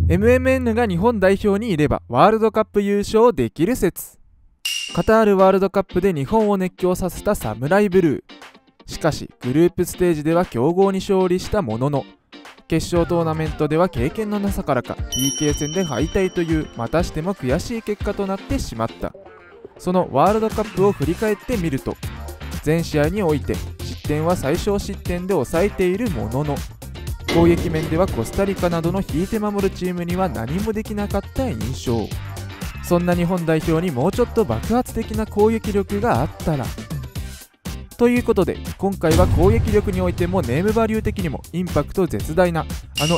MMN が日本代表にいればワールドカップ優勝できる説。カタールワールドカップで日本を熱狂させたサムライブルー。しかしグループステージでは強豪に勝利したものの、決勝トーナメントでは経験のなさからか PK 戦で敗退というまたしても悔しい結果となってしまった。そのワールドカップを振り返ってみると、全試合において失点は最小失点で抑えているものの、攻撃面ではコスタリカなどの引いて守るチームには何もできなかった印象。そんな日本代表にもうちょっと爆発的な攻撃力があったら。ということで今回は攻撃力においてもネームバリュー的にもインパクト絶大な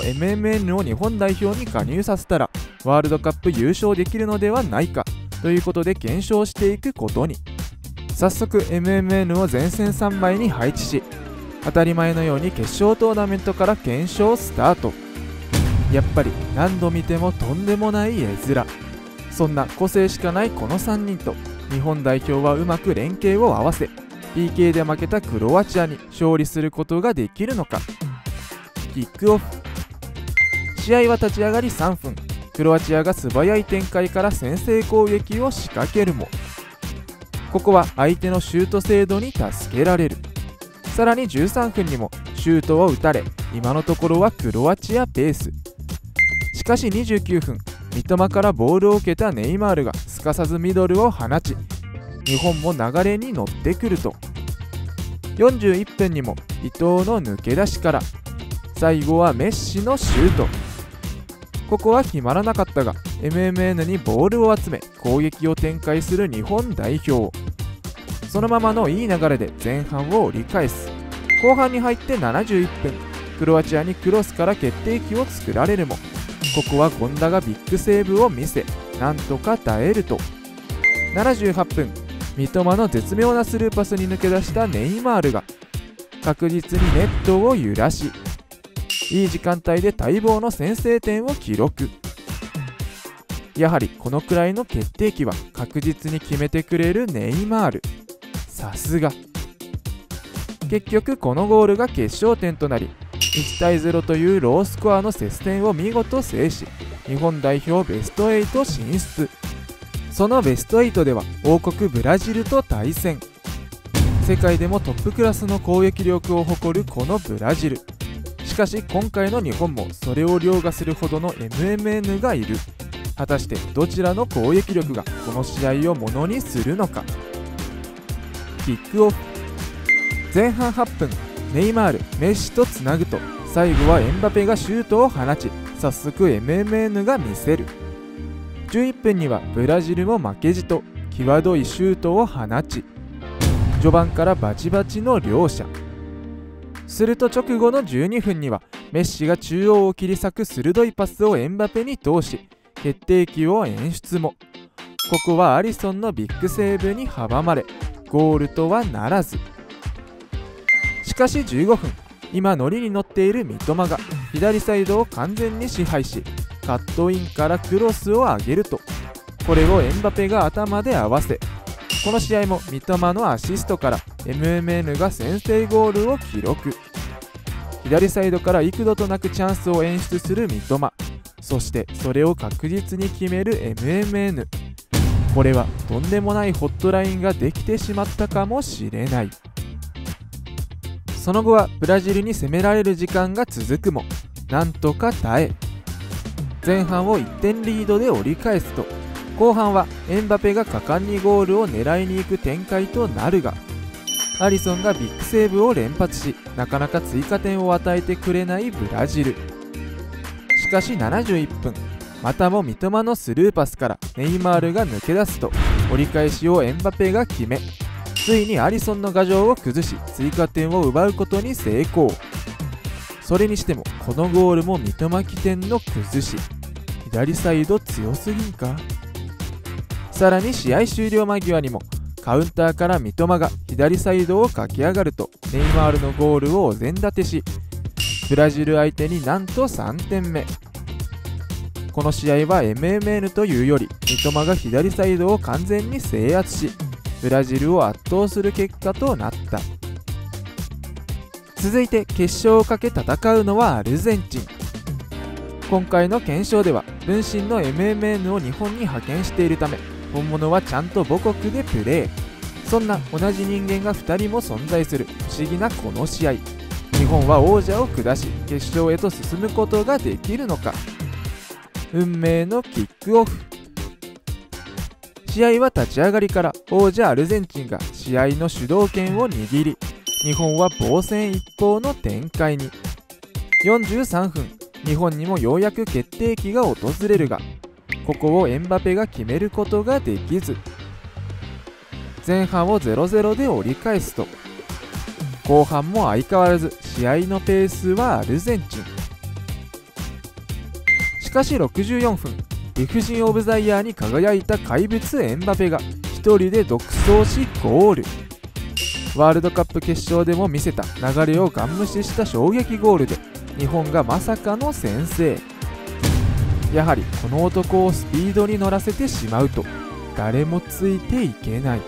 MMN を日本代表に加入させたらワールドカップ優勝できるのではないかということで検証していくことに。早速 MMN を前線3枚に配置し、当たり前のように決勝トーナメントから検証スタート。やっぱり何度見てもとんでもない絵面。そんな個性しかないこの3人と日本代表はうまく連携を合わせ PK で負けたクロアチアに勝利することができるのか。キックオフ。試合は立ち上がり3分、クロアチアが素早い展開から先制攻撃を仕掛けるも、ここは相手のシュート精度に助けられる。さらに13分にもシュートを打たれ、今のところはクロアチアペース。しかし29分、三笘からボールを受けたネイマールがすかさずミドルを放ち、日本も流れに乗ってくると、41分にも伊東の抜け出しから最後はメッシのシュート。ここは決まらなかったが MMN にボールを集め攻撃を展開する日本代表。そのままのいい流れで前半を折り返す。後半に入って71分、クロアチアにクロスから決定機を作られるも、ここは権田がビッグセーブを見せなんとか耐えると、78分、三笘の絶妙なスルーパスに抜け出したネイマールが確実にネットを揺らし、いい時間帯で待望の先制点を記録。やはりこのくらいの決定機は確実に決めてくれるネイマール。さすが。結局このゴールが決勝点となり、1対0というロースコアの接戦を見事制し、日本代表ベスト8進出。そのベスト8では王国ブラジルと対戦。世界でもトップクラスの攻撃力を誇るこのブラジル。しかし今回の日本もそれを凌駕するほどの MMN がいる。果たしてどちらの攻撃力がこの試合をものにするのか。キックオフ。前半8分、ネイマール、メッシとつなぐと、最後はエムバペがシュートを放ち、早速 MMN が見せる。11分にはブラジルも負けじと際どいシュートを放ち、序盤からバチバチの両者。すると直後の12分にはメッシが中央を切り裂く鋭いパスをエムバペに通し決定機を演出も、ここはアリソンのビッグセーブに阻まれゴールとはならず。しかし15分、今ノリに乗っている三笘が左サイドを完全に支配し、カットインからクロスを上げると、これをエムバペが頭で合わせ、この試合も三笘のアシストから MMN が先制ゴールを記録。左サイドから幾度となくチャンスを演出する三笘、そしてそれを確実に決める MMN。 これはとんでもないホットラインができてしまったかもしれない。その後はブラジルに攻められる時間が続くもなんとか耐え、前半を1点リードで折り返すと、後半はエムバペが果敢にゴールを狙いに行く展開となるが、アリソンがビッグセーブを連発し、なかなか追加点を与えてくれないブラジル。しかし71分、またも三笘のスルーパスからネイマールが抜け出すと、折り返しをエムバペが決め、ついにアリソンの牙城を崩し追加点を奪うことに成功。それにしてもこのゴールも三笘起点の崩し、左サイド強すぎんか。さらに試合終了間際にもカウンターから三笘が左サイドを駆け上がると、ネイマールのゴールをお膳立てし、ブラジル相手になんと3点目。この試合は MMN というより三笘が左サイドを完全に制圧し、ブラジルを圧倒する結果となった。続いて決勝をかけ戦うのはアルゼンチン。 今回の検証では分身の MMN を日本に派遣しているため、本物はちゃんと母国でプレー。そんな同じ人間が2人も存在する不思議なこの試合、日本は王者を下し決勝へと進むことができるのか。運命のキックオフ。試合は立ち上がりから王者アルゼンチンが試合の主導権を握り、日本は防戦一方の展開に。43分、日本にもようやく決定機が訪れるが、ここをエムバペが決めることができず、前半を 0-0 で折り返すと、後半も相変わらず試合のペースはアルゼンチン。しかし64分、理不尽オブザイヤーに輝いた怪物エムバペが一人で独走しゴール。ワールドカップ決勝でも見せた流れをガン無視した衝撃ゴールで日本がまさかの先制。やはりこの男をスピードに乗らせてしまうと誰もついていけない。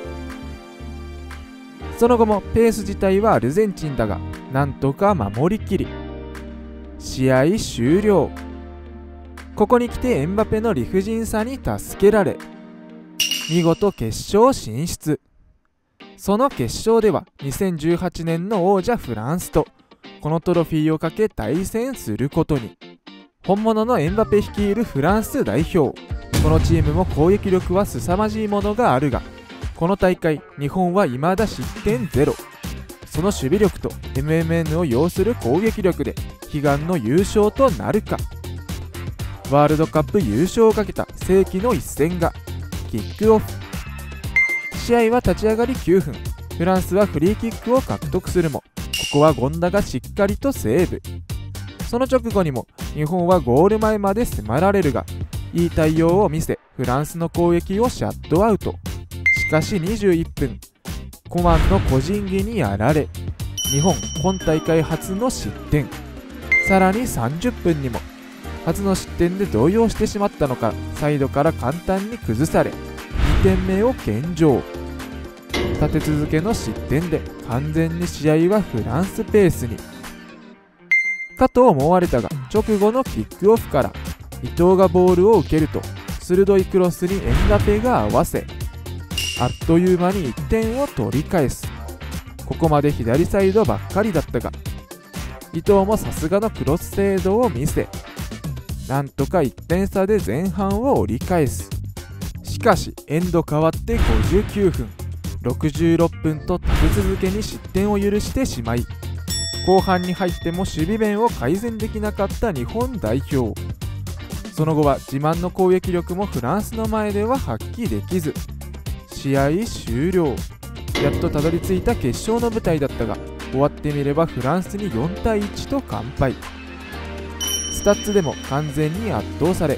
その後もペース自体はアルゼンチンだが、なんとか守りきり試合終了。ここに来てエムバペの理不尽さに助けられ見事決勝進出。その決勝では2018年の王者フランスとこのトロフィーをかけ対戦することに。本物のエムバペ率いるフランス代表、このチームも攻撃力は凄まじいものがあるが、この大会日本は未だ失点ゼロ。その守備力と MMN を要する攻撃力で悲願の優勝となるか。ワールドカップ優勝をかけた世紀の一戦がキックオフ。試合は立ち上がり9分、フランスはフリーキックを獲得するも、ここは権田がしっかりとセーブ。その直後にも日本はゴール前まで迫られるが、いい対応を見せフランスの攻撃をシャットアウト。しかし21分、コマンの個人技にやられ日本今大会初の失点。さらに30分にも初の失点で動揺してしまったのか、サイドから簡単に崩され2点目を献上。立て続けの失点で完全に試合はフランスペースにかと思われたが、直後のキックオフから伊東がボールを受けると鋭いクロスにエムバペが合わせ、あっという間に1点を取り返す。ここまで左サイドばっかりだったが、伊東もさすがのクロス精度を見せ、なんとか1点差で前半を折り返す。しかしエンド変わって59分、66分と立て続けに失点を許してしまい、後半に入っても守備面を改善できなかった日本代表。その後は自慢の攻撃力もフランスの前では発揮できず、試合終了。やっとたどり着いた決勝の舞台だったが、終わってみればフランスに4対1と完敗。スタッツでも完全に圧倒され、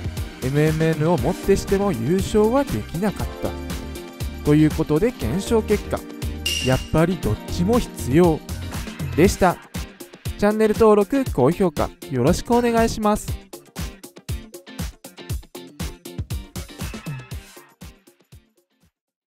MMN をもってしても優勝はできなかった。ということで検証結果、やっぱりどっちも必要でした。チャンネル登録、高評価よろしくお願いします。